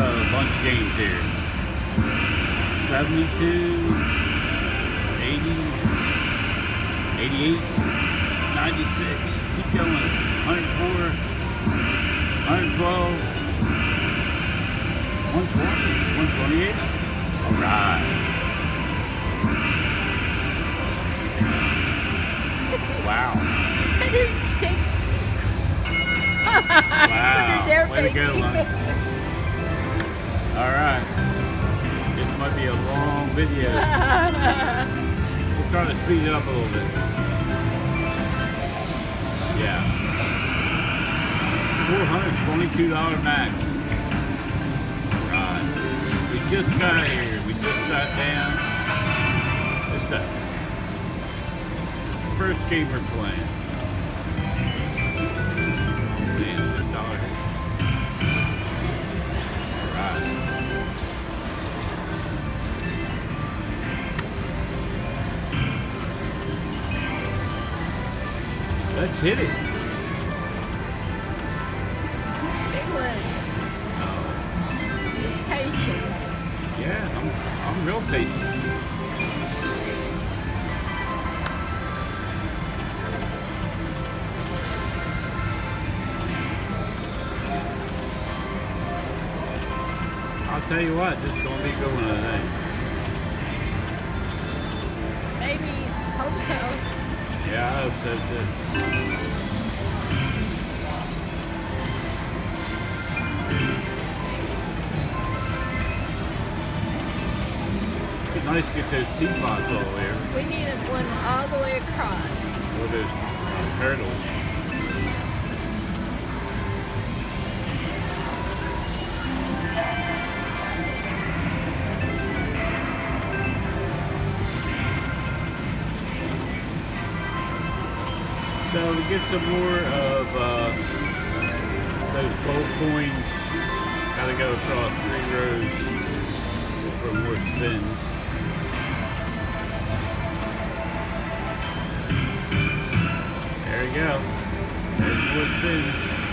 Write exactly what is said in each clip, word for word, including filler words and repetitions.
a bunch of games here. seventy-two, eighty, eighty-eight, ninety-six. Keep going. one oh four, one twelve, one twenty, one twenty-eight. All right. Wow. one hundred sixty. Wow. There, Way to go, Lonnie. All right. This might be a long video. We'll try to speed it up a little bit. Yeah. four hundred twenty-two dollars max. Right. We just got here. We just sat down. What's that? First game we're playing. Man, it's a dollar. Alright. Let's hit it. Big one. Oh. He's patient. Yeah, I'm, I'm real patient. I'll tell you what, this is going to be a good one today. Maybe. Hope so. Yeah, I hope so too. It's nice to get those teapots all there. We need one all the way across. Or those uh, turtles. So to get some more of uh, those gold coins, gotta go across three rows for more spins. There you go. There's more spins.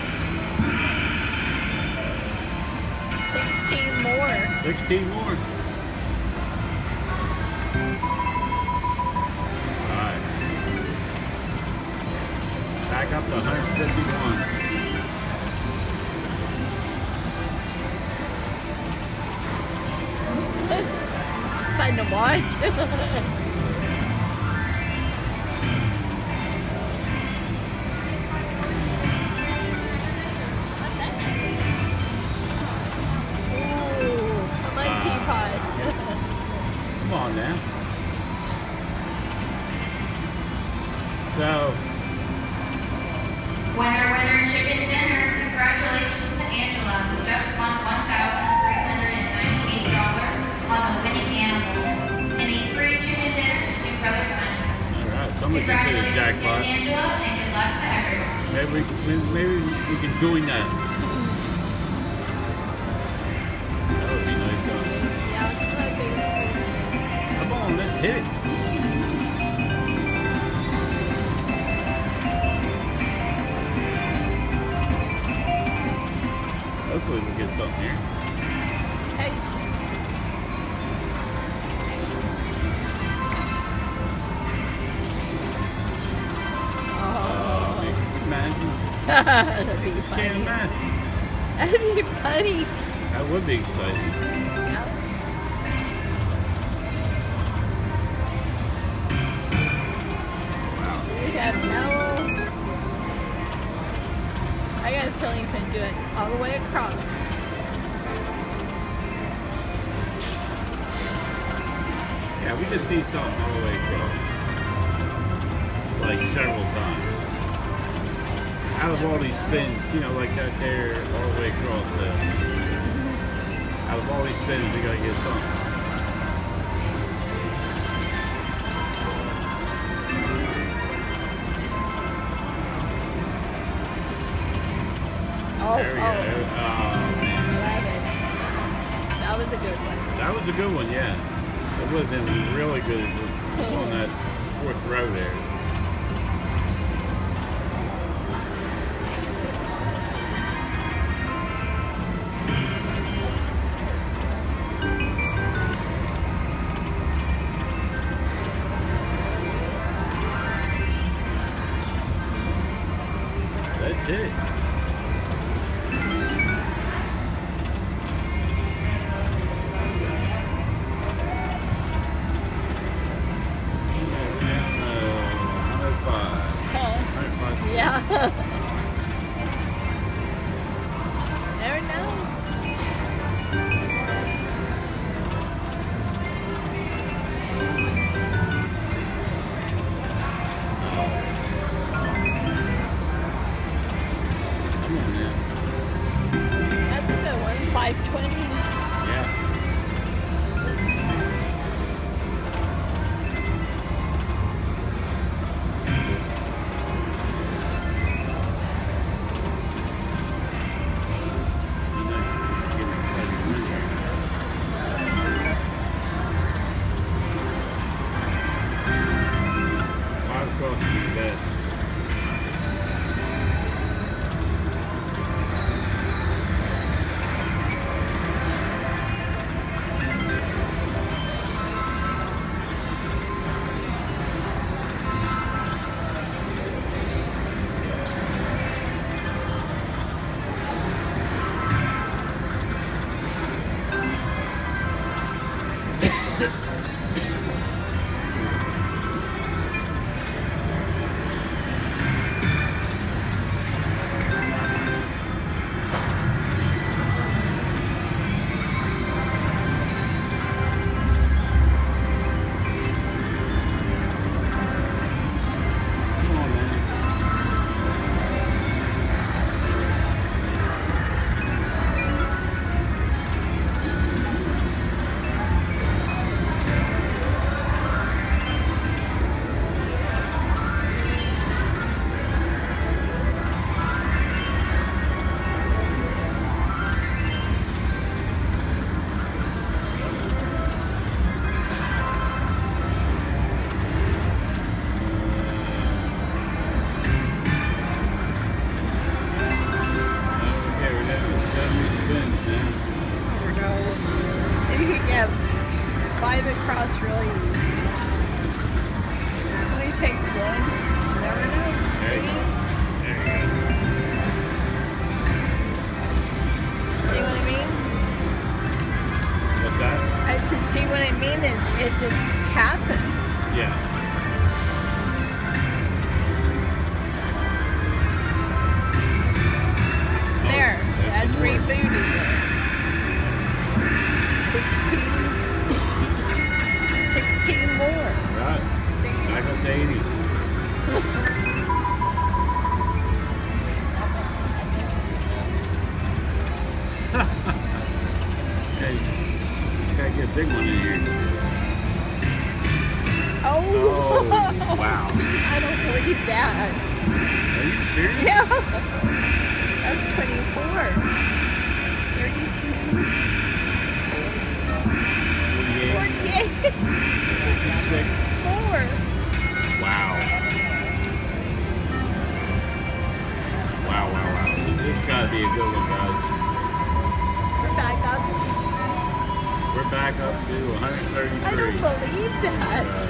Sixteen more. Sixteen more. Back up to one hundred fifty-one. Fun to watch. Ooh, I like Wow. teapots. Come on now. So, Winner, winner, chicken dinner. Congratulations to Angela, who just won one thousand three hundred ninety-eight dollars on the winning animals. And a free chicken dinner to Two Brothers Hunt. alright, somebody can say the Congratulations jackpot. again, Angela, and good luck to everyone. Maybe we, maybe, maybe we can join that. That would be nice, huh? Yeah, it's like a- Come on, let's hit it. Hopefully we'll get something here. patient. Oh, imagine. That'd be Can't funny. imagine. That'd be funny. That would be exciting. Yep. Wow. We have mellow. I got a feeling you can do it all the way across. Yeah, we just need something all the way across. Like several times. Out of all these spins, you know, like that there, all the way across there. Out of all these spins, we gotta get something. Oh, There we oh. go. Oh, man. Love it. That was a good one. That was a good one, yeah. It would have been really good if it was on that fourth row there. Come on, man. Okay, we're down to seventy spins now. Or no. You can get five across really easy. It only takes one. You never know. There you See? go. There you go. See what I mean? What's that? I said, see what I mean? It, it just happens. Yeah. There, Oh, that's some more. rebooted. Sixteen. Sixteen more. Right. See? Back up to eighty. Hey, gotta get a big one in here. Oh, Oh, wow. I don't believe that. Are you serious? Yeah. That's twenty-four. thirty-two. forty-eight, forty-eight. fifty-six. Four. Wow. Wow, wow, wow. This, this gotta be a good one, guys. We're back up. We're back up to one hundred thirty-three. I don't believe that. Uh,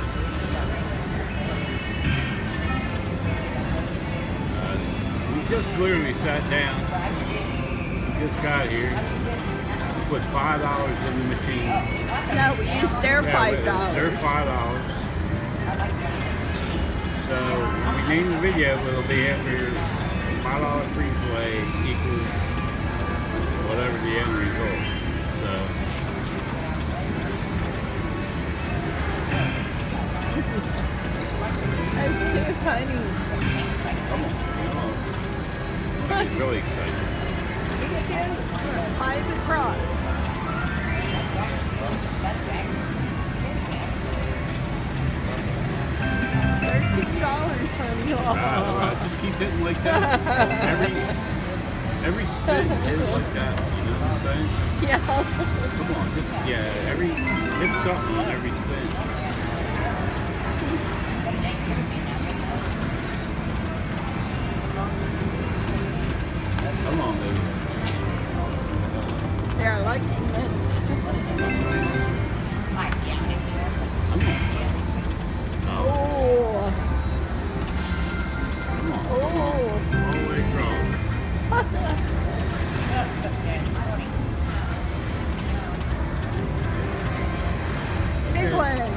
uh, we just literally sat down. We just got here. We put five dollars in the machine. No, we used their Yeah, five They're dollars. five dollars. So when we name the video, it'll be after five dollar free play equals whatever the end result. So. That's too funny. Come on, come on. I'm really excited. Me too. Five across. Thirteen dollars on you all. Wow, wow, just keep hitting like that. Every every spin is like that. You know what I'm saying? Yeah. Come on, just yeah. Every hit something on every spin. Come on, baby. They're lucky mints. Come on. Oh, Oh. come on. Oh. All the way across. Big one.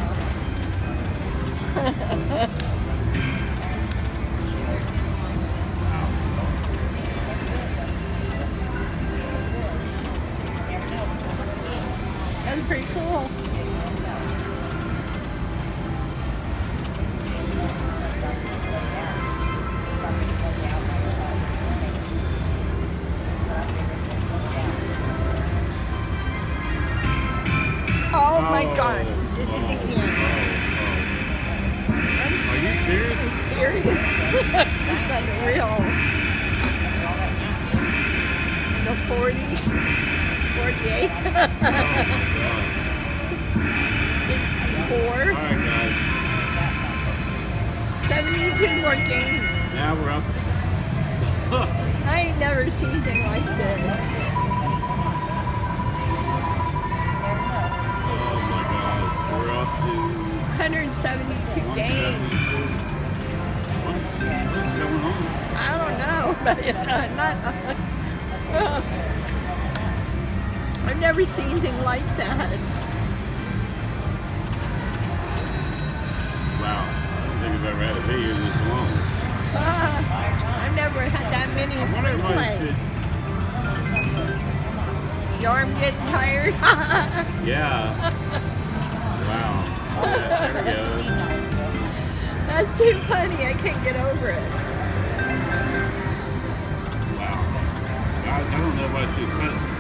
That's pretty cool. Oh my god. Did it again. I'm Are you serious? I'm serious. It's unreal. The forty, forty-eight, Oh my god. sixty-four, Alright guys, seventy-two more games. now we're up. I ain't never seen anything like this. Oh my god, we're up to one hundred seventy-two games. one seventy-two. What, what's going on? I don't know, but it's not. I've never seen anything like that. you've ever had a video this long. Uh, I've never had that many I wonder fruit if I plates. Your arm getting tired? Yeah. Wow. Yeah, there we go. That's too funny. I can't get over it. Wow. I, I don't know if I should cut